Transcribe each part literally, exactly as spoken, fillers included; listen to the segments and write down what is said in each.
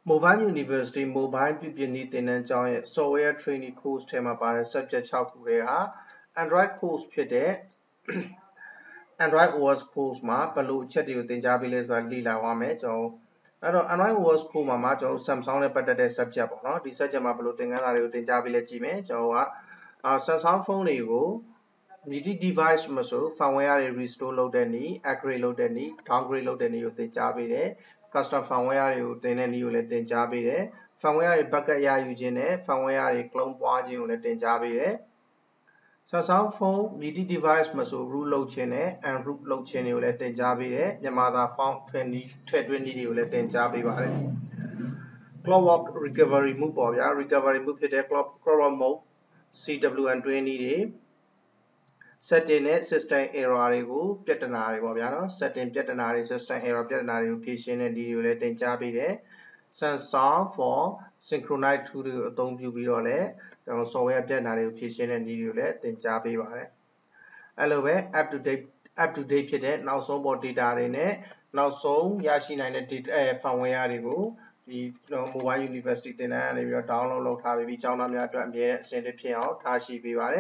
Mobile University Mobile ပြုပြင်နည်းသင်တန်းကျောင်းရဲ့ Software Training Course ထဲမှာပါတဲ့ subject ၆ခုထဲဟာ Android course ဖြစ်တဲ့ Android โอ เอส course မှာဘယ်လိုအချက်တွေကိုသင်ကြားပေးလဲဆိုတာလေ့လာသွားမယ်ကျွန်တော်အဲ့တော့ Android โอ เอส course မှာမှာကျွန်တော် Samsung နဲ့ပတ်သက်တဲ့ subject ပေါ့နော်ဒီ subject မှာဘယ်လိုသင်ခန်းစာတွေကိုသင်ကြားပေးလဲကြည့်မယ်ကျွန်တော်ကအာ Samsung ဖုန်းတွေကိုမြည်သည့် device မဆို firmware တွေ restore လုပ်တဲ့နည်း upgrade လုပ်တဲ့နည်း downgrade လုပ်တဲ့နည်းကိုသင်ကြားပေးတယ်custom firmware တွေကိုသင်တဲ့နည်းကိုလည်းသင်ကြားပေးတယ် firmware တွေ backup ရယူခြင်းနဲ့ firmware တွေ clone ပွားခြင်းကိုလည်းသင်ကြားပေးတယ် Samsung phone မြည်သည့် device မဆို root လုပ်ခြင်းနဲ့ unroot လုပ်ခြင်းတွေကိုလည်းသင်ကြားပေးတယ်မြန်မာသာ font ထည့်နည်းထည့်သွင်းနည်းတွေကိုလည်းသင်ကြားပေးပါတယ် clockwork recovery mode ပေါ့ဗျာ recovery mode ဖြစ်တဲ့ clockwork mode ซี ดับเบิลยู เอ็น တွင်းနည်းတွေ setting နဲ့ system error တွေကိုပြဿနာတွေပေါ့ဗျာနော် setting ပြဿနာတွေ system error ပြဿနာတွေကိုဖြေရှင်းတဲ့နည်းတွေကိုလည်းသင်ကြားပေးတယ် Samsung for synchronize tool တွေကိုအသုံးပြုပြီးတော့လည်းကျွန်တော် software ပြဿနာတွေကိုဖြေရှင်းတဲ့နည်းတွေကိုလည်းသင်ကြားပေးပါတယ်အဲ့လိုပဲ up to date up to date ဖြစ်တဲ့နောက်ဆုံးပေါ် data တွေနဲ့နောက်ဆုံးရရှိနိုင်တဲ့ data firmware တွေကိုဒီကျွန်တော် Mobile University သင်တန်းကနေပြီးတော့ download လုပ်ထားပြီးကျောင်းသားများအတွက်အမြဲတမ်းအဆင်သင့်ဖြစ်အောင်ထားရှိပေးပါတယ်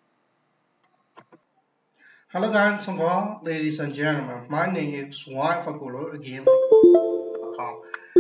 Hello guys, ladies and gentlemen, my name is Juan Faculo again from com.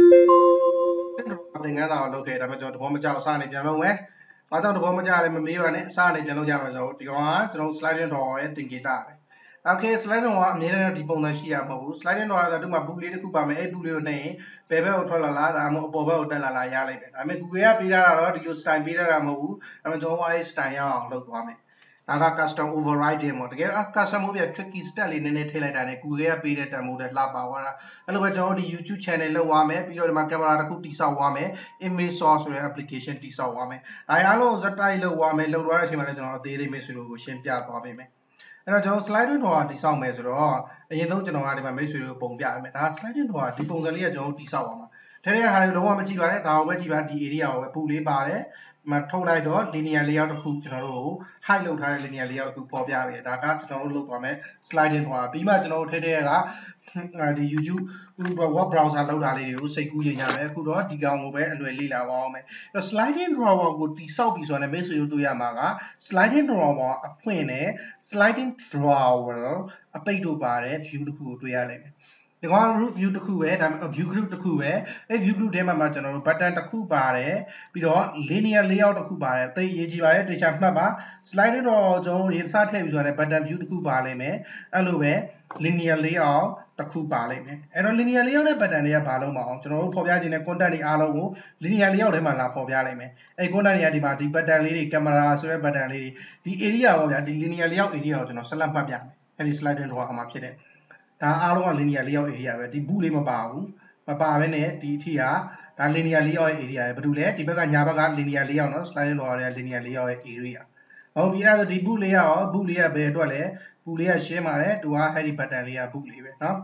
သင်ခန်းစာကိုလုပ်ခဲ့ဒါပေမဲ့ကျွန်တော်တဘောမကြောက်အစနေပြန်လုပ်မယ်။ဘာကြောင့်တဘောမကြောက်လဲမမေးပါနဲ့အစနေပြန်လုပ်ကြမှာဆိုတော့ဒီကောင်ကကျွန်တော် sliding door ရဲ့သင်္ကေတပဲ။ Okay, sliding door ကအမြဲတမ်းဒီပုံစံရှိရမှာမဟုတ်ဘူး။ sliding door ဆိုတော့ဒီမှာ boot လေးတစ်ခုပါမယ်။အဲ့ boot လေးကိုနှိပ်ရင်ဘယ်ဘက်ကိုထွက်လာလားဒါမှမဟုတ်အပေါ်ဘက်ကိုတက်လာလားရလိုက်မယ်။ဒါပေမဲ့ Google ကပေးထားတာတော့ဒီလို style ပေးထားတာမဟုတ်ဘူး။ဒါပေမဲ့ကျွန်တော်ကအဲ့ style ရအောင်လုပ်သွားမယ်။ဒါက custom override တယ်ပေါ့တကယ် custom မဟုတ်ပြ tricky step လေးနည်းနည်းထည့်လိုက်တာနဲ့ Google ကပေးတဲ့တန်ဖိုးနဲ့လှပါသွားတာအဲ့လိုပဲကျွန်တော်တို့ဒီ YouTube channel လောက်သွားမယ်ပြီးတော့ဒီမှာ camera တစ်ခုတိစောက်သွားမယ် image source ဆိုတဲ့ application တိစောက်သွားမယ်ဒါအားလုံးဇက်တိုက်လောက်သွားမယ်လောက်သွားတဲ့အချိန်မှာလည်းကျွန်တော်အသေးသေးမိတ်ဆွေတို့ကိုရှင်းပြသွားပေးမယ်အဲ့တော့ကျွန်တော် sliding door တိစောက်မယ်ဆိုတော့အရင်ဆုံးကျွန်တော်ကဒီမှာမိတ်ဆွေတို့ပုံပြရမယ်ဒါ sliding door ဒီပုံစံလေးကကျွန်တော်တို့တိစောက်အောင်ပါထဲထဲဟာတွေလုံးဝမကြည့်ပါနဲ့ဒါကိုပဲကြည့်ပါဒီ area ကိုပဲပူလေးပါတယ်မထုတ်လိုက်တော့ linear layout တစ်ခုကျွန်တော်တို့ height လုပ်ထားတဲ့ linear layout တစ်ခုပေါ်ပြပေးတယ်ဒါကကျွန်တော်တို့လုပ်သွားမယ် sliding door ပြီးမှကျွန်တော်တို့ထဲထဲကဒီ YouTube web browser လောက်တာလေးတွေကိုစိတ်ကူးရင်ရမယ်အခုတော့ဒီကောင်ကိုပဲအလွယ်လေ့လာပါအောင်မယ်အဲ့တော့ sliding drawer ကိုတိစောက်ပြီးဆိုတော့မိတ်ဆွေတို့တွေ့ရမှာက sliding drawer အဖွင့်နဲ့ sliding drawer အပိတ်တို့ပါတယ် view တစ်ခုကိုတွေ့ရလိမ့်မယ်ဒီကောင် root view တစ်ခုပဲဒါပေမဲ့ view group တစ်ခုပဲအဲ့ view group ထဲမှာမှကျွန်တော်တို့ button တစ်ခုပါတယ်ပြီးတော့ linear layout တစ်ခုပါတယ်တိတ်ရေးကြည့်ပါရဲ့တေချာမှတ်ပါ sliding door ကျွန်တော်ရေးစထည့်ပြီးဆိုတော့ button view တစ်ခုပါလိမ့်မယ်အဲ့လိုပဲ linear layout တစ်ခုပါလိမ့်မယ်အဲ့တော့ linear layout နဲ့ button တွေကဘာလို့မအောင်ကျွန်တော်တို့ဖော်ပြခြင်းတဲ့ content တွေအားလုံးကို linear layout ထဲမှာလာဖော်ပြလိုက်မယ်အဲ့ content တွေကဒီမှာဒီ button လေးတွေ camera ဆိုတဲ့ button လေးတွေဒီ area ပေါ့ဗျာဒီ linear layout area ကိုကျွန်တော်ဆက်လက်မှတ်ပြမယ်အဲ့ဒီ sliding door အောင်မှာဖြစ်တယ်ဒါအားလုံးက linear layout area ပဲဒီ boot လေးမပါဘူးမပါဘဲနဲ့ဒီအထိကဒါ linear layout area ပဲဘာလို့လဲဒီဘက်ကညာဘက်က linear layout เนาะ sliding door ရဲ့ linear layout area ဟုတ်ပြီအဲ့ဒါဆိုဒီ boot လေးရော boot လေးကဘယ်အတွက်လဲ boot လေးကရှင်းပါတယ်သူက heavy button လေးက boot လေးပဲเนาะ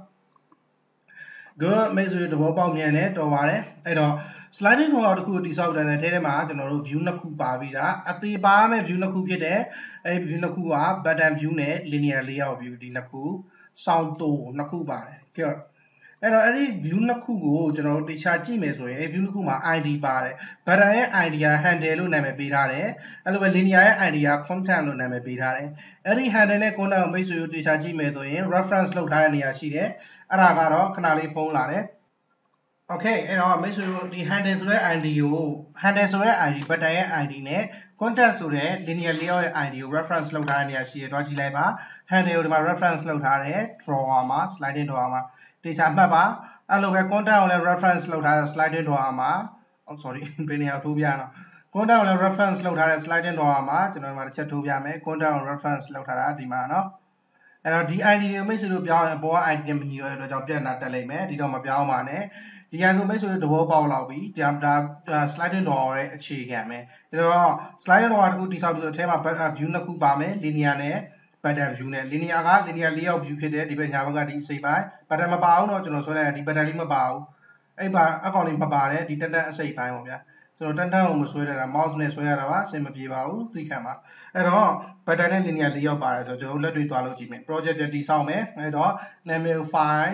good မိတ်ဆွေတဘောပေါက်မြန်နေတော်ပါတယ်အဲ့တော့ sliding door တခုတိစောက်တယ်နဲ့ထဲထဲမှာကျွန်တော်တို့ view နှစ်ခုပါပြီးတာအသေးပါမဲ့ view နှစ်ခုဖြစ်တယ်အဲ့ view နှစ်ခုက button view နဲ့ linear layout view ဒီနှစ်ခုsound တိုးနှစ်ခုပါတယ်ကြည့်အဲ့တော့အဲ့ဒီ view နှစ်ခုကိုကျွန်တော်တို့တေချာကြည့်မယ်ဆိုရင် view နှစ်ခုမှာ id ပါတယ် button ရဲ့ id က handle လို့နာမည်ပေးထားတယ်အဲ့လိုပဲ linear ရဲ့ id က content လို့နာမည်ပေးထားတယ်အဲ့ဒီ handle နဲ့ content ကိုမိတ်ဆွေတို့တေချာကြည့်မယ်ဆိုရင် reference လုပ်ထားတဲ့နေရာရှိတယ်အဲ့ဒါကတော့ခဏလေးဖုန်းလာတယ် okay အဲ့တော့မိတ်ဆွေတို့ဒီ handle ဆိုတဲ့ id ကို handle ဆိုတဲ့ id button ရဲ့ id နဲ့ content ဆိုတဲ့ linear layout ရဲ့ id ကို reference လုပ်ထားတဲ့နေရာရှိတယ်တွားကြည့်လိုက်ပါ handle ကိုဒီမှာ reference လုပ်ထားတယ် drawer မှာ sliding drawer မှာတေချာမှတ်ပါအဲ့လိုပဲ content ကိုလည်း reference လုပ်ထားတဲ့ sliding drawer မှာ oh sorry ဘယ်နေရာထိုးပြအောင် content ကိုလည်း reference လုပ်ထားတဲ့ sliding drawer မှာကျွန်တော်ဒီမှာတစ်ချက်ထိုးပြမယ် content ကို reference လုပ်ထားတာဒီမှာเนาะအဲ့တော့ဒီ id တွေကိုမိတ်ဆွေတို့ပြောင်းရင်အပေါ်က id နဲ့မညီတော့တဲ့အတွက်ကြောင့်ပြတ်နာတက်လိုက်မယ်ဒီတော့မပြောင်းပါနဲ့ဒီဟာဆိုမိတ်ဆွေတို့သဘောပေါက်လောက်ပြီဒါဒါ sliding door ရဲ့အခြေခံပဲဒါတော့ sliding door တခုတိစောက်ပြီးဆိုအထဲမှာ view နှစ်ခုပါမယ် linear နဲ့ button view နဲ့ linear က linear layout view ဖြစ်တယ်ဒီဘက်ညာဘက်ကဒီအစိပ်ပိုင်း button မပါအောင်တော့ကျွန်တော်ဆိုတဲ့ဒီ button လေးမပါဘူးအဲ့ပါအကောင်လေးမပါတယ်ဒီတန်တန်အစိပ်ပိုင်းပေါ့ဗျာကျွန်တော်တန်တန်ကိုမဆွဲရတာ mouse နဲ့ဆွဲရတာပါအဆင်မပြေပါဘူးသိခံပါအဲ့တော့ button နဲ့ linear layout ပါတယ်ဆိုတော့ကျွန်တော်လက်တွေ့သွားလို့ကြည့်မယ် project တိစောက်မယ်အဲ့တော့ named file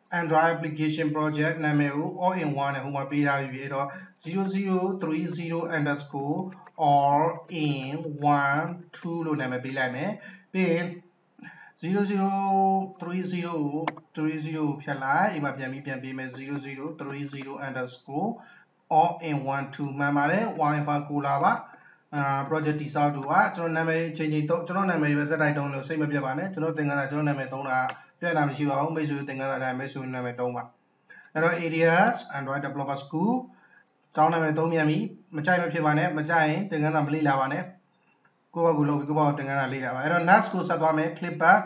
Android application project နာမည်ကို all in one နဲ့ဟိုမှာပေးထားပြီးပြီအဲ့တော့zero zero three zero underscore all in one two လို့နာမည်ပေးလိုက်မယ်ပြီးရင်zero zero three zeroကိုthree zeroကိုဖြတ်လိုက်ဒီမှာပြန်ပြီးပြန်ပေးမယ်zero zero three zero underscore all in one two မှန်ပါတယ် Wi-Fi ကိုလာပါအာ project တိဆောက်တူကကျွန်တော်နာမည်ချိန်ချိန်တော့ကျွန်တော်နာမည်တွေပဲစက်တိုက်တုံးလို့စိတ်မပြတ်ပါနဲ့ကျွန်တော်သင်္ကန်းတာကျွန်တော်နာမည်သုံးတာပြတ်တာမရှိပါဘူးမိတ်ဆွေသင်္ကန်းတာတိုင်းမိတ်ဆွေနာမည်သုံးပါအဲ့တော့ areas Android developer school ကျောင်းနာမည်သုံးမြန်ပြီမကြိုက်မဖြစ်ပါနဲ့မကြိုက်ရင်သင်္ကန်းတာမလေ့လာပါနဲ့ကိုယ့်ဘက်ကိုလုပ်ပြီးကိုယ့်ဘက်ကိုသင်္ကန်းတာလေ့လာပါအဲ့တော့ next ကိုဆက်သွားမယ် clip back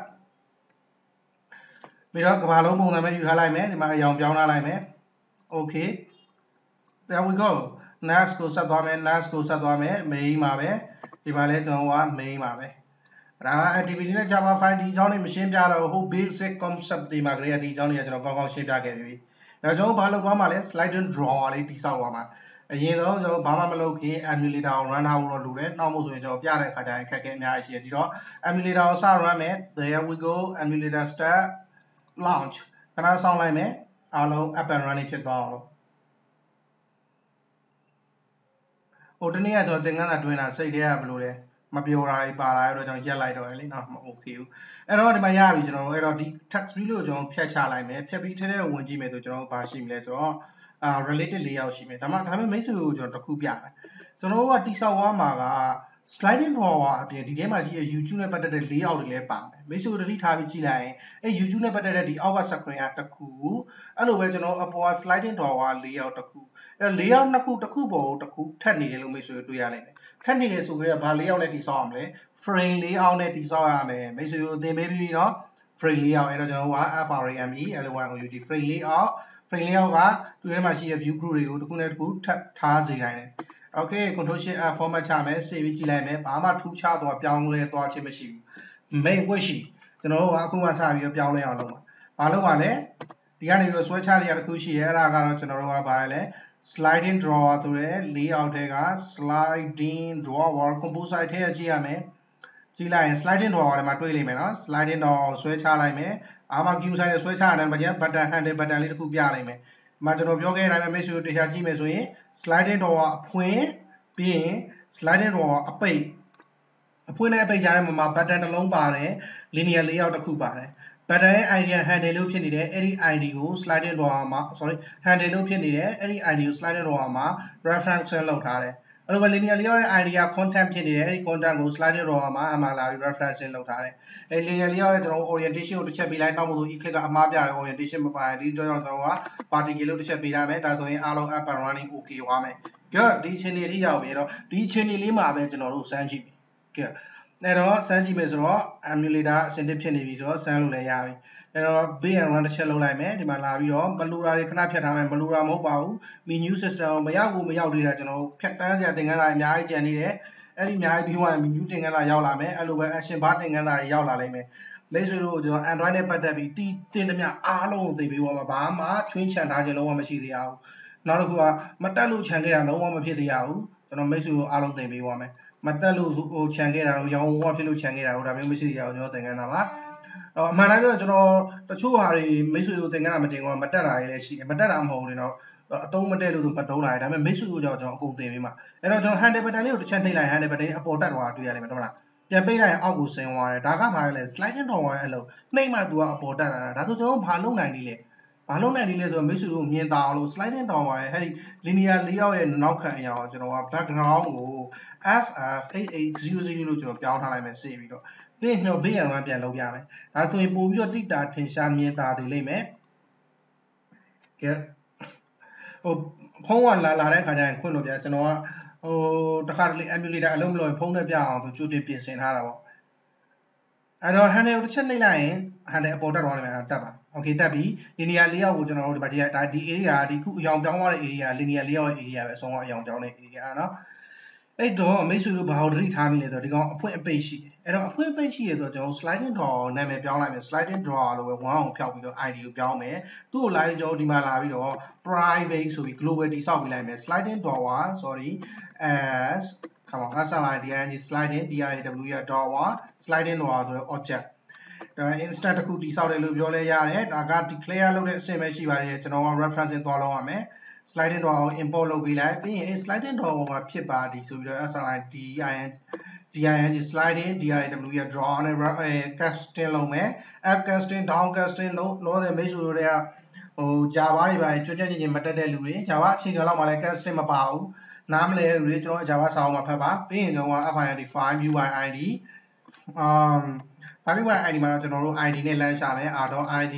ပြီးတော့ကဘာလုံးပုံစံပဲယူထားလိုက်မယ်ဒီမှာအရောင်ပြောင်းထားလိုက်မယ် okay there we go next ကိုဆက်သွားမယ် next ကိုဆက်သွားမယ် main မှာပဲဒီမှာလဲကျွန်တော်က main မှာပဲဒါက activity နဲ့ Java file ဒီအကြောင်းလေးမရှင်းပြတော့ဟို basic concept တွေမှာကလေးကဒီအကြောင်းတွေကကျွန်တော်ကောင်းကောင်းရှင်းပြခဲ့ပြီ။ဒါကြောင့်ဘာလုပ်သွားမှာလဲ slide and drawer လေးတိစောက်သွားမှာ။အရင်တော့ကျွန်တော်ဘာမှမလုပ်ခင် emulator ကို run ထားဖို့တော့လိုတယ်။နောက်မို့ဆိုရင်ကျွန်တော်ပြတဲ့အခါကျရင်ခက်ခဲအများကြီးရှိတယ်။ဒီတော့ emulator ကိုစ run မယ် there we go emulator start launch ခဏစောင့်လိုက်မယ်အားလုံး up and running ဖြစ်သွားအောင်လို့ဟိုတနေ့ကကျွန်တော်သင်္ကန်းသာတွင်းတာစိတ်ထဲကဘယ်လိုလဲမပြောတာတွေပါလာရတော့ကျွန်တော်ရက်လိုက်တော့လေနော်မ okay ဘူးအဲ့တော့ဒီမှာရပြီကျွန်တော်တို့အဲ့တော့ဒီ text view လို့ကျွန်တော်ဖြတ်ချလိုက်မယ်ဖြတ်ပြီးထဲထဲဝင်ကြည့်မယ်ဆိုကျွန်တော်တို့ဘာရှိမလဲဆိုတော့အာ related layout ရှိမယ်ဒါမှဒါပေမဲ့မိတ်ဆွေကိုကျွန်တော်တစ်ခုပြမယ်ကျွန်တော်တို့ကတိဆောက်ဝါမှာက sliding drawer အပြင်ဒီထဲမှာရှိတဲ့ YouTube နဲ့ပတ်သက်တဲ့ layout တွေလည်းပါမယ်မိတ်ဆွေတို့တတိထားပြီးကြည့်လိုက်ရင်အဲ YouTube နဲ့ပတ်သက်တဲ့ဒီအောက်က screen ကတစ်ခုအဲ့လိုပဲကျွန်တော်အပေါ်က sliding drawer layout တစ်ခုအဲ့ layout နှစ်ခုတစ်ခုပေါ်ကိုတစ်ခုထပ်နေတယ်လို့မိတ်ဆွေတို့တွေ့ရလိမ့်မယ်ထပ်နေတယ်ဆိုကြတဲ့ဘာ layout နဲ့တိဆောက်အောင်လဲ frame layout နဲ့တိဆောက်ရမယ်မိတ်ဆွေတို့သင်ပေးပြီးနော် frame layout အဲ့တော့ကျွန်တော်က frame l1out frame layout frame layout ကသူထဲမှာရှိတဲ့ view group တွေကိုတစ်ခုနဲ့တစ်ခုထပ်ထားစေတိုင်းတယ် okay control shift f format ချမယ် save ပြီးကြည့်လိုက်မယ်ဘာမှထူးခြားသွားပြောင်းလဲသွားခြင်းမရှိဘူး main ဝှက်ရှိကျွန်တော်တို့ကအခုမှစပြီးတော့ပြောင်းလဲအောင်လုပ်ပါဘာလုပ်ပါလဲဒီကနေပြီးတော့ဆွဲချရတဲ့တစ်ခုရှိတယ်အဲ့ဒါကတော့ကျွန်တော်တို့ကဘာလဲ sliding drawer ဆိုတဲ့ layout ထဲက sliding drawer composite ထဲကြည့်ရမယ်ကြည့်လိုက်ရင် sliding drawer ထဲမှာတွေ့လိမ့်မယ်နော် sliding drawer ကိုဆွဲချလိုက်မယ်အားမ queue size နဲ့ဆွဲချရတယ်မှာကျန် button handle button လေးတစ်ခုပြလိုက်မယ်ဒီမှာကျွန်တော်ပြောခဲ့တဲ့အတိုင်းပဲမိတ်ဆွေတို့တေချာကြည့်မယ်ဆိုရင် sliding drawer အဖွင့်ပြီးရင် sliding drawer အပိတ်အဖွင့်နဲ့အပိတ်ကြားထဲမှာ button တစ်လုံးပါတယ် linear layout တစ်ခုပါတယ် button ရဲ့ idea handle လို့ဖြစ်နေတယ်အဲ့ဒီ id ကို sliding drawer မှာ sorry handle လို့ဖြစ်နေတယ်အဲ့ဒီ id ကို sliding drawer မှာ reference လုပ်ထားတယ်အဲ့လိုပဲ linear layout ရဲ့ idea content ဖြစ်နေတယ်အဲ့ဒီ content ကို sliding drawer မှာအမှလာပြီး reference လုပ်ထားတယ်အဲ့ linear layout ရဲ့ကျွန်တော် orientation ကိုတစ်ချက်ပေးလိုက်နောက်မှဆို e-click ကအမှားပြတယ် orientation မပါရင်ဒီကြောင့်ကျွန်တော်က particle လို့တစ်ချက်ပေးထားမယ်ဒါဆိုရင်အားလုံး up and running okay သွားမယ် good ဒီအချိန်လေးထိရောက်ပြီအဲ့တော့ဒီအချိန်လေးမှာပဲကျွန်တော်တို့စမ်းကြည့်ပြီ good အဲ့တော့စမ်းကြည့်မယ်ဆိုတော့ emulator အဆင်သင့်ဖြစ်နေပြီဆိုတော့စမ်းလို့လည်းရပြီအဲ့တော့ base and run တစ်ချက်လုပ်လိုက်မယ်ဒီမှာလာပြီးတော့မလူတာတွေခဏဖြတ်ထားမယ်မလူတာမဟုတ်ပါဘူး menu system မရောက်ဘူးမရောက်သေးတာကျွန်တော်ဖြတ်တန်းစရာသင်ခန်းစာအများကြီးကျန်နေတယ်အဲ့ဒီအများကြီးပြီးသွားရင် menu သင်ခန်းစာရောက်လာမယ်အဲ့လိုပဲ action bar သင်ခန်းစာတွေရောက်လာလိမ့်မယ်မိတ်ဆွေတို့ကျွန်တော် Android နဲ့ပတ်သက်ပြီးတီးတင်သမျှအားလုံးကိုသိပြီးတော့ဘာမှချွင်းချန်ထားခြင်းလုံးဝမရှိသေးရဘူးနောက်တစ်ခုကမတက်လို့ခြံခဲ့တာလုံးဝမဖြစ်သေးရဘူးကျွန်တော်မိတ်ဆွေတို့အားလုံးသိပြီးသွားမယ်မတက်လို့ဟိုခြံခဲ့တာတော့ရောင်းဝဖြစ်လို့ခြံခဲ့တာတော့ဒါမျိုးမရှိသေးရဘူးကျွန်တော်သင်ခန်းစာပါအမှန်တိုင်းပြောကျွန်တော်တချို့ဟာတွေမိတ်ဆွေတို့သင်ခန်းစာမတင်ကောမတက်တာတွေလည်းရှိတယ်မတက်တာမဟုတ်ဘူးလေတော့အတုံးမတက်လို့ဆိုမတုံးလာတယ်ဒါပေမဲ့မိတ်ဆွေတို့ကြောင့်ကျွန်တော်အကုန်တင်ပေးမှာအဲ့တော့ကျွန်တော် handle button လေးကိုတစ်ချက်နှိပ်လိုက် handle button အပေါ်တက်သွားတာတွေ့ရလိမ့်မယ်ဟုတ်မလားပြန်ပိတ်လိုက်ရင်အောက်ကိုဆင်းသွားတယ်ဒါကဘာလဲ sliding drawer ရဲ့အလုပ်နှိပ်မှသူကအပေါ်တက်လာတာဒါဆိုကျွန်တော်ဘာလုပ်နိုင်နေလဲဘာလုပ်နိုင်နေလဲဆိုတော့မိတ်ဆွေတို့မြင်တာအောင်လို့ sliding drawer ရဲ့အဲ့ဒီ linear layout ရဲ့နောက်ခံအရာကိုကျွန်တော်က background ကို f f eight eight zero zero လို့ကျွန်တော်ပြောင်းထားလိုက်မယ်စေပြီးတော့ပြီးရင်ကျွန်တော်ဘေးရံကပြန်လုပ်ပြမယ်ဒါဆိုရင်ပို့ပြီးတော့တိတာထင်ရှားမြင်သာသေးလိမ့်မယ်ကဲဟိုဖုန်းကလာလာတဲ့ခါကျရင်ခွင့်လို့ပြကျွန်တော်ကဟိုတခါတလေ emulator အလုံးမလို့ဖုန်းနဲ့ပြအောင်သူကြိုတင်ပြင်ဆင်ထားတာပေါ့အဲ့တော့ handle ကိုတစ်ချက်နှိပ်လိုက်ရင် handle အပေါ်တက်သွားတယ်မှာတက်ပါ okay တက်ပြီ linear layout ကိုကျွန်တော်တို့ဒီမှာကြည့်ရဒါဒီ area ဒီခုအယောင်ပြောင်းသွားတဲ့ area linear layout ရဲ့ area ပဲအဆုံးကအယောင်ပြောင်းတဲ့ area เนาะအဲ့တော့မိတ်ဆွေတို့ဘာလို့သတိထားမိလဲဆိုတော့ဒီကောင်အဖွင့်အပိတ်ရှိတယ်အဲ့တော့အဖွင့်အပိတ်ရှိရဆိုတော့ကျွန်တော် sliding drawer နာမည်ပြောင်းလိုက်မယ် sliding drawer လို့ပဲ one အောင်ဖျောက်ပြီးတော့ id ကိုပြောင်းမယ်သူ့ကိုလာရင်ကျွန်တော်ဒီမှာလာပြီးတော့ private ဆိုပြီး global တိဆောက်ပြီးလိုက်မယ် sliding drawer sorry as come on အစလိုက် ding sliding drawer drawer sliding drawer ဆိုတော့ object instant တစ်ခုတိဆောက်တယ်လို့ပြောလဲရတယ်ဒါက declare လုပ်တဲ့အဆင့်ပဲရှိပါတယ်ကျွန်တော်က reference သွားလောက်ရမယ် sliding door ကို import လုပ်ပေးလိုက်ပြီးရင် sliding door မှာဖြစ်ပါဒီဆိုပြီးတော့ sli din din sliding diw ရ draw နဲ့ casting လုပ်မယ် up casting down casting လို့လို့တဲ့မိတ်ဆွေတို့တွေကဟို Java တွေပါကျွတ်ကျွတ်ချင်းချင်းမတက်တဲ့လူတွေ Java အခြေခံလောက်မှလည်း casting မပါဘူးနားမလဲလူတွေကျွန်တော် Java စာအုပ်မှာဖတ်ပါပြီးရင်ကျွန်တော်က find view by id um view by id မှာတော့ကျွန်တော်တို့ id နဲ့လမ်းရှာမယ် r.id.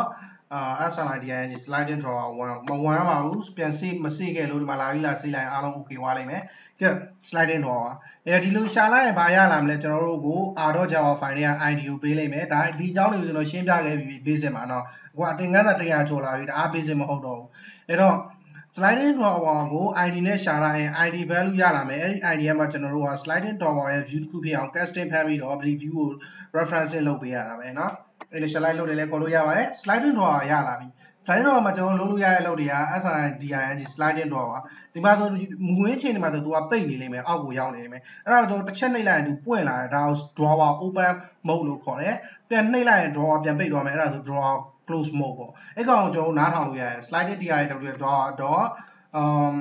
sli sliding draw 1မဝင်ပါဘူးပြန်စေးမစေးခဲ့လို့ဒီမှာလာပြီးလာစေးလိုက်အားလုံး okay သွားလိမ့်မယ်ကဲ sliding draw ပါအဲဒီလိုရှာလိုက်ရင်ဘာရလာမလဲကျွန်တော်တို့ကို r.java file တွေက id ကိုပေးလိုက်မယ်ဒါဒီအကြောင်းတွေကိုကျွန်တော်ရှင်းပြခဲ့ပြီး basic မှာเนาะဟိုအတင်ကန်းသာတစ်ရာကျော်လာပြီဒါအား basic မဟုတ်တော့ဘူးအဲ့တော့ sliding draw ကို id နဲ့ရှာလိုက်ရင် id value ရလာမယ်အဲ့ဒီ id မှာကျွန်တော်တို့က sliding draw ရဲ့ view တစ်ခုဖြစ်အောင် casting ဖမ်းပြီးတော့ view ကို referencing လုပ်ပေးရတာပဲเนาะအဲ့လို slide လုပ်တယ်လဲခေါ်လို့ရပါတယ် sliding draw ရလာပြီ sliding draw မှာကျွန်တော်လုပ်လို့ရတဲ့လုပ်တွေက sli din sliding draw ပါဒီမှာဆိုမူရင်းချိန်ဒီမှာဆို तू ကပိတ်နေလိမ့်မယ်အောက်ကိုရောက်နေလိမ့်မယ်အဲ့ဒါတော့တစ်ချက်နှိပ်လိုက်ရင် तू ပွင့်လာတယ်ဒါကို drawer open mode လို့ခေါ်တယ်ပြန်နှိပ်လိုက်ရင် drawer ပြန်ပိတ်သွားမယ်အဲ့ဒါဆို drawer close mode ပေါ့အဲ့ကောင်ကိုကျွန်တော်နားထောင်လို့ရတယ် sliding diw drawer dot um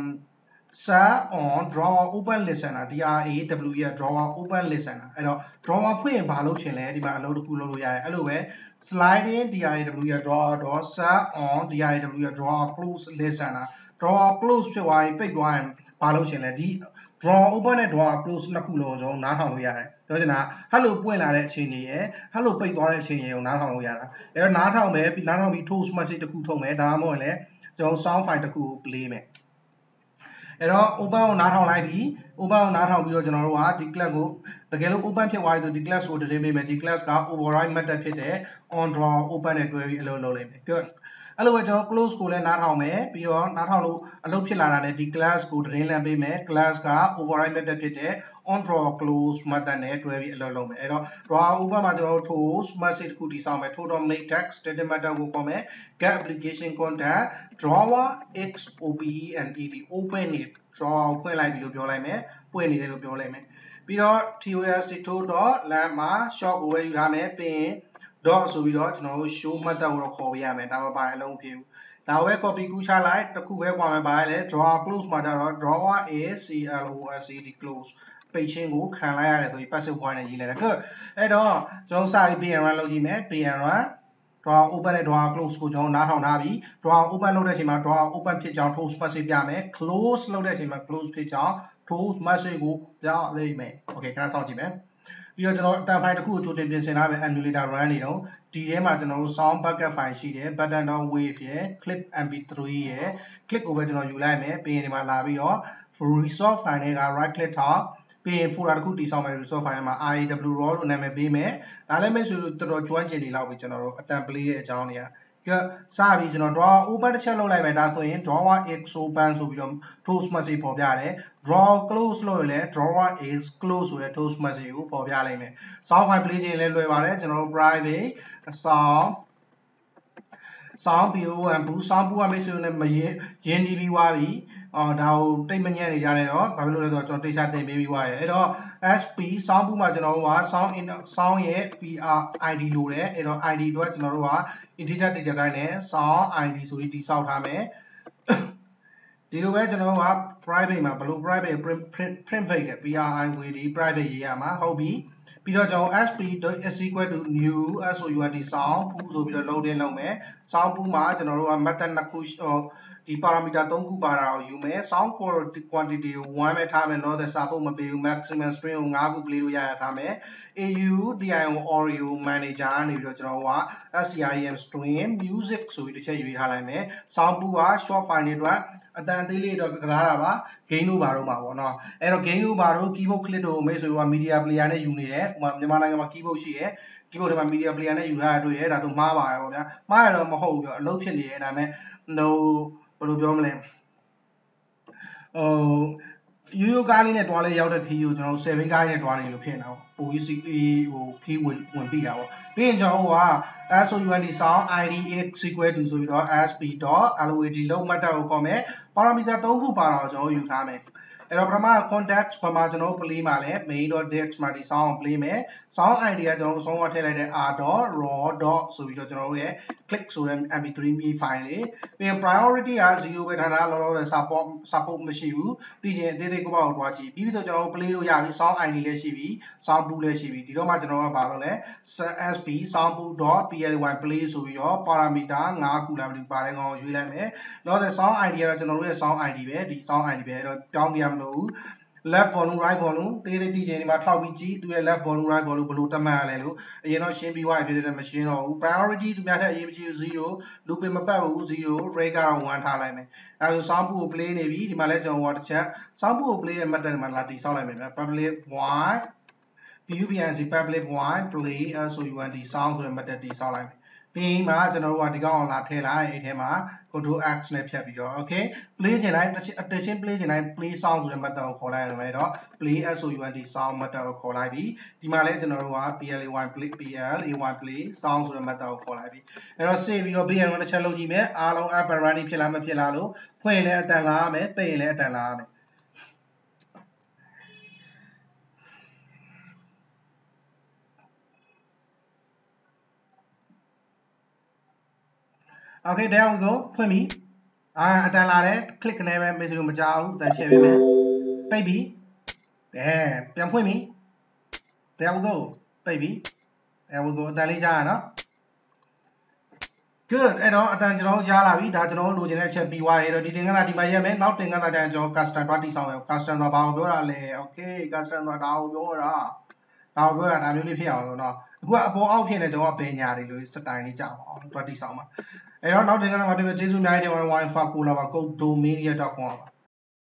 set on drawer open listener draw ရ drawer open listener အဲ့တော့ drawer ဖွင့်ရင်ဘာလုပ်ချင်လဲဒီမှာအလုပ်တစ်ခုလုပ်လို့ရတယ်အဲ့လိုပဲ sliding draw drawer dot set on draw drawer close listener drawer close ဖြစ်သွားရင်ပိတ်သွားရင်ဘာလုပ်ချင်လဲဒီ drawer open နဲ့ drawer close နှစ်ခုလုံးကျွန်တော်နားထောင်လို့ရတယ်ပြောချင်တာ hello ပွင့်လာတဲ့အချိန်ကြီးရယ် hello ပိတ်သွားတဲ့အချိန်ကြီးကိုနားထောင်လို့ရတာအဲ့တော့နားထောင်မယ်ပြီးနားထောင်ပြီး toast message တစ်ခုထုတ်မယ်ဒါမှမဟုတ်လည်းကျွန်တော် sound file တစ်ခုကို play မယ်အဲ့တော့ open ကိုနားထောင်လိုက်ပြီး open ကိုနားထောင်ပြီးတော့ကျွန်တော်တို့ကဒီ class ကိုတကယ်လို့ open ဖြစ်သွားပြီဆိုဒီ class ကိုတည်ပေးမယ်ဒီ class က override method ဖြစ်တဲ့ on draw open နဲ့တွဲပြီးအလုပ်လုပ်လိုက်မယ် good အဲ့လိုပဲကျွန်တော် close ကိုလည်းနားထောင်မယ်ပြီးတော့နားထောင်လို့အလုပ်ဖြစ်လာတာနဲ့ဒီ class ကိုတည်လမ်းပေးမယ် class က override method ဖြစ်တဲ့ on draw close method နဲ့တွဲပြီးအလုပ်လုပ်မယ်အဲ့တော့ draw open မှာကျွန်တော်တို့ toast message တစ်ခုတည်ဆောက်မယ် total make text static method ကိုခေါ်မယ် get application content drawer xopened open နေ draw ဖွင့်လိုက်ပြီးလို့ပြောလိုက်မယ်ပွင့်နေတယ်လို့ပြောလိုက်မယ်ပြီးတော့ tost to.lamp မှာ short ကိုပဲယူထားမယ်ပြီးရင် dot ဆိုပြီးတော့ကျွန်တော်တို့ show method ကိုတော့ခေါ်ပေးရမယ်ဒါမှပါအလုံးဖြစ်ဘူးဒါပဲ copy ကူးချလိုက်တစ်ခုပဲကွာမယ်ပါလေ draw close မှာကျတော့ drawer is closed close ပိတ်ချင်းကိုခံလိုက်ရတယ်ဆိုပြီး passive voice နဲ့ရေးလိုက်တယ် good အဲ့တော့ကျွန်တော်စာပြီး run လုပ်ကြည့်မယ် run draw open နဲ့ draw close ကိုကျွန်တော်နားထောင်ထားပြီ draw open လုပ်တဲ့အချိန်မှာ draw open ဖြစ်ကြောင်း toast message ပြမယ် close လုပ်တဲ့အချိန်မှာ close ဖြစ်ကြောင်း toast message ကိုပြလိုက်မယ် okay ခဏစောင့်ကြည့်မယ်ပြီးတော့ကျွန်တော်အတန် file တစ်ခုကိုကြိုတင်ပြင်ဆင်ထားမယ် emulator run နေတော့ဒီထဲမှာကျွန်တော်တို့ sound bucket file ရှိတယ် button.wave ရယ် clip m p three ရယ် clip ကိုပဲကျွန်တော်ယူလိုက်မယ်ပြီးရင်ဒီမှာလာပြီးတော့ resource file တွေက right click ထောက်ပြီးရင် folder တစ်ခုတည်ဆောက်မယ် resource file မှာ i w raw လို့နာမည်ပေးမယ်ဒါလည်းမိတ်ဆွေတို့တော်တော်ကျွမ်းကျင်နေလောက်ပြီကျွန်တော်တို့အတန် play တဲ့အကြောင်းတွေကကဲစပြီးကျွန်တော် draw open တစ်ချက်လုပ်လိုက်မယ်ဒါဆိုရင် drawer x open ဆိုပြီးတော့ toast message ပေါ်ပြတယ် draw close လို့ရလဲ drawer x close ဆိုတဲ့ toast message ကိုပေါ်ပြလိုက်မယ် sound file play ခြင်းလည်းလွယ်ပါတယ်ကျွန်တော်တို့ private sound sound bon ဘူး sound ဘူးကမိတ်ဆွေနဲ့မရင်းရင်းနှီးပြီးသွားပြီအော်ဒါကိုတိတ်မညံ့နေကြတယ်တော့ဘာဖြစ်လို့လဲဆိုတော့ကျွန်တော်တိတ်ချတင်ပေးပြီးသွားရယ်အဲ့တော့ sp sound ဘူးမှာကျွန်တော်တို့က sound in sound ရဲ့ pr id လိုတယ်အဲ့တော့ id အတွက်ကျွန်တော်တို့က integer data type နဲ့ sound id ဆိုပြီးတည်ဆောက်ထားမယ်ဒီလိုပဲကျွန်တော်တို့က private မှာဘယ်လို private print print print fake က private private ရေးရမှာဟုတ်ပြီပြီးတော့ကျွန်တော် sp is equal to new sound sound ဘူးဆိုပြီးတော့ load in လုပ်မယ် sound ဘူးမှာကျွန်တော်တို့က method နှစ်ခုဒီ parameter သုံးခုပါတာကိုယူမယ် sound quantity ကိုoneပဲထားမယ်လို့တဲ့စာပုတ်မပေးဘူး maximum string ကိုfiveခု play လို့ရရထားမယ် au dio audio manager ကနေပြီးတော့ကျွန်တော်က string string music ဆိုပြီးတစ်ချက်ယူထားလိုက်မယ် sound ဘူးက short file တွေအတွက်အတန်သေးလေးတော့ကစားတာပါ gain လို့ပါတော့မှာပေါ့နော်အဲ့တော့ gain လို့ပါတော့ keyboard click တို့မိတ်ဆွေတို့က media player နဲ့ယူနေတယ်ဟိုမြန်မာနိုင်ငံမှာ keyboard ရှိတယ် keyboard ထဲမှာ media player နဲ့ယူထားတာတွေ့တယ်ဒါဆိုမှားပါတယ်ပေါ့ဗျာမှားရတော့မဟုတ်ဘူးပြောအလုပ်ဖြစ်နေတယ်ဒါပေမဲ့ no ဘယ်လိုပြောမလဲဟိုရိုးရိုးကားလေးနဲ့တွားလေးရောက်တဲ့ခီးကိုကျွန်တော် seven ကားလေးနဲ့တွားနေလို့ဖြစ်နေတာပေါ့ပိုပြီးစီဟိုခီးဝင်ဝင်ပြီးတာပေါ့ပြီးရင်ကျွန်တော်က sound sound id x equal to ဆိုပြီးတော့ sp.load လုံးမှတ်တာကိုခေါ်မယ် parameter သုံးခုပါတော့ကျွန်တော်ယူထားမယ်အဲ့တော့ပထမ context ဘာမှကျွန်တော် play မှာလဲ main.dx မှာဒီ sound play မယ် sound id ကကျွန်တော်အဆုံးအထည့်လိုက်တဲ့ r.raw. ဆိုပြီးတော့ကျွန်တော်တို့ရဲ့ click ဆိုတဲ့ M P three file လေးပြီးရင် priority က zero ပဲထားတာလောလောဆယ် support support မရှိဘူးပြီးရင်အသေးသေးကိုပေါ့တွားကြည့်ပြီးပြီးတော့ကျွန်တော်တို့ play လို့ရပြီ sound id လည်းရှိပြီ sound pool လည်းရှိပြီဒီတော့မှကျွန်တော်ကဘာလုပ်လဲ sp soundpool.ply play ဆိုပြီးတော့ parameter fiveခုလာမလို့ပါတယ်ကောင်ရွေးလိုက်မယ်လောလောဆယ် sound id ကတော့ကျွန်တော်တို့ရဲ့ sound id ပဲဒီ sound id ပဲအဲ့တော့ပြောင်းပြမလို့ left volume right volume တေးသေးတီးချင်းဒီမှာထောက်ပြီးကြည့်သူရဲ့ left volume right volume ဘယ်လိုတတ်မှတ်ရလဲလို့အရင်တော့ရှင်းပြီးွားရဖြစ်တဲ့ machine တော့ဘူး priority သူများထက်အရေးမကြီးဘူး zero loop မပတ်ဘူး zero rate ကတော့ one ထားလိုက်မယ်အဲဒါဆို sound pool ကို play နေပြီဒီမှာလဲကျွန်တော်ဟောတစ်ချက် sound pool ကို play တဲ့ method မှာလာတီးဆောက်လိုက်မယ်ဗျ public void pubnc public void play sound sound ဆိုတဲ့ method တီးဆောက်လိုက်မယ်ပြီးမှကျွန်တော်တို့ကဒီကောင်လာထည့်လိုက်အဲ့ထဲမှာ control x နဲ့ဖြတ်ပြီးတော့ okay play ချင်တိုင်း attention play ချင်တိုင်း play sound ဆိုတဲ့ method ကိုခေါ်လိုက်ရမယ်တော့ play sound sound method ကိုခေါ်လိုက်ပြီဒီမှာလဲကျွန်တော်တို့က play play play play sound ဆိုတဲ့ method ကိုခေါ်လိုက်ပြီအဲ့တော့ save ပြီးတော့ bn တစ်ချက်လုပ်ကြည့်မယ်အားလုံး up and running ဖြစ်လားမဖြစ်လားလို့ဖွင့်ရင်လည်းအတန်လာရမယ်ပိတ်ရင်လည်းအတန်လာရမယ်Okay, there we go. ဖွင့်ပြီအာအတန်လာတယ် click နဲ့ပဲမေးစလို့မကြောက်ဘူးတန်ရှင်းပေးမယ်ပိတ်ပြီအဲပြန်ဖွင့်ပြီ there we go ပိတ်ပြီ there we go အတန်လေးကြားရနော် good အဲ့တော့အတန်ကျွန်တော်ကြားလာပြီဒါကျွန်တော်လိုချင်တဲ့အချက်ပြီးွားရေတော့ဒီတင်ကနာဒီမှာရက်မယ်နောက်တင်ကနာကျရင်ကျွန်တော် custom တွားတိဆောင်ရအောင် custom ဆိုတာဘာကိုပြောတာလဲ okay custom ဆိုတာဒါကိုပြောတာဒါကိုပြောတာဒါမျိုးလေးဖြစ်အောင်လို့နော်အခုကအပေါ်အောက်ဖြစ်နေကျွန်တော်ကဘယ်ညာတွေလို့စတိုင်လေးကြောက်အောင်တွားတိဆောင်ပါအဲ့တော့နောက်တင်ကနာမှာတကယ်ကျေးဇူးအများကြီးတင်ပါတယ် wifi ကိုလာပါ code domain ရတော့ကွာ